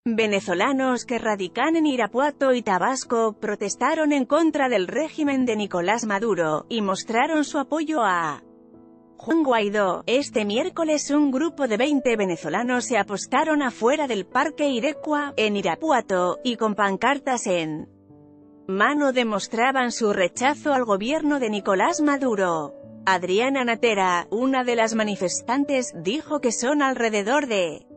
Venezolanos que radican en Irapuato y Tabasco protestaron en contra del régimen de Nicolás Maduro, y mostraron su apoyo a Juan Guaidó. Este miércoles un grupo de 20 venezolanos se apostaron afuera del Parque Irecua, en Irapuato, y con pancartas en mano demostraban su rechazo al gobierno de Nicolás Maduro. Adriana Natera, una de las manifestantes, dijo que son alrededor de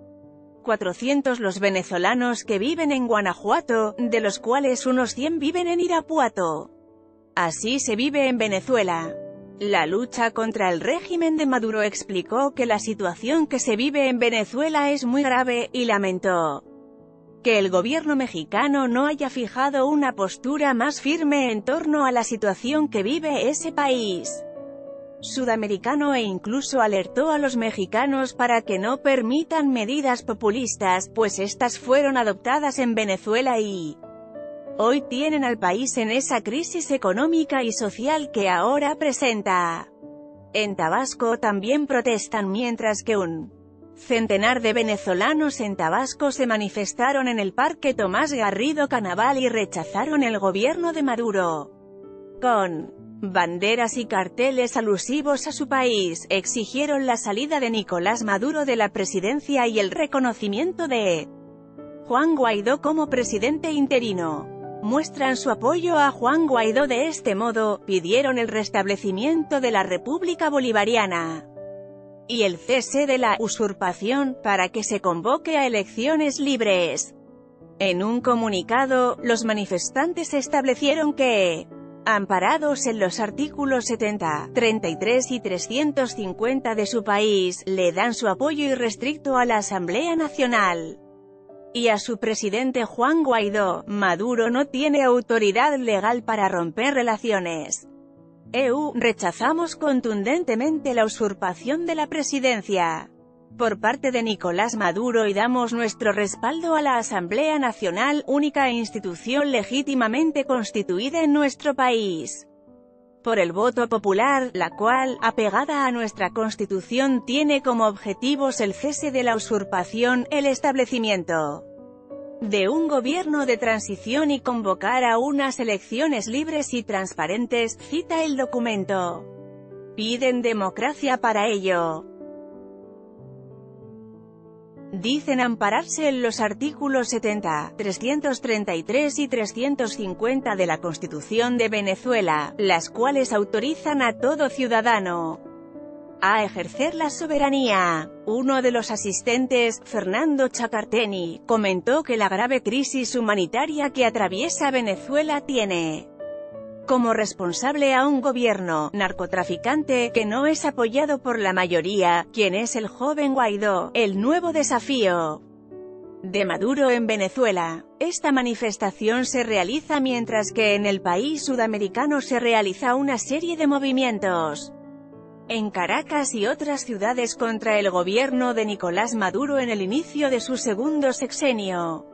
400 los venezolanos que viven en Guanajuato, de los cuales unos 100 viven en Irapuato. Así se vive en Venezuela. La lucha contra el régimen de Maduro. Explicó que la situación que se vive en Venezuela es muy grave, y lamentó que el gobierno mexicano no haya fijado una postura más firme en torno a la situación que vive ese país sudamericano, e incluso alertó a los mexicanos para que no permitan medidas populistas, pues estas fueron adoptadas en Venezuela y hoy tienen al país en esa crisis económica y social que ahora presenta. En Tabasco también protestan, mientras que un centenar de venezolanos en Tabasco se manifestaron en el Parque Tomás Garrido Canaval y rechazaron el gobierno de Maduro. Con banderas y carteles alusivos a su país, exigieron la salida de Nicolás Maduro de la presidencia y el reconocimiento de Juan Guaidó como presidente interino. Muestran su apoyo a Juan Guaidó. De este modo, pidieron el restablecimiento de la República Bolivariana y el cese de la usurpación, para que se convoque a elecciones libres. En un comunicado, los manifestantes establecieron que, amparados en los artículos 70, 33 y 350 de su país, le dan su apoyo irrestricto a la Asamblea Nacional y a su presidente Juan Guaidó. Maduro no tiene autoridad legal para romper relaciones. Rechazamos contundentemente la usurpación de la presidencia por parte de Nicolás Maduro y damos nuestro respaldo a la Asamblea Nacional, única institución legítimamente constituida en nuestro país por el voto popular, la cual, apegada a nuestra Constitución, tiene como objetivos el cese de la usurpación, el establecimiento de un gobierno de transición y convocar a unas elecciones libres y transparentes, cita el documento. Piden democracia para ello. Dicen ampararse en los artículos 70, 333 y 350 de la Constitución de Venezuela, las cuales autorizan a todo ciudadano a ejercer la soberanía. Uno de los asistentes, Fernando Chacarteni, comentó que la grave crisis humanitaria que atraviesa Venezuela tiene como responsable a un gobierno narcotraficante que no es apoyado por la mayoría, quien es el joven Guaidó. El nuevo desafío de Maduro en Venezuela. Esta manifestación se realiza mientras que en el país sudamericano se realiza una serie de movimientos en Caracas y otras ciudades contra el gobierno de Nicolás Maduro en el inicio de su segundo sexenio.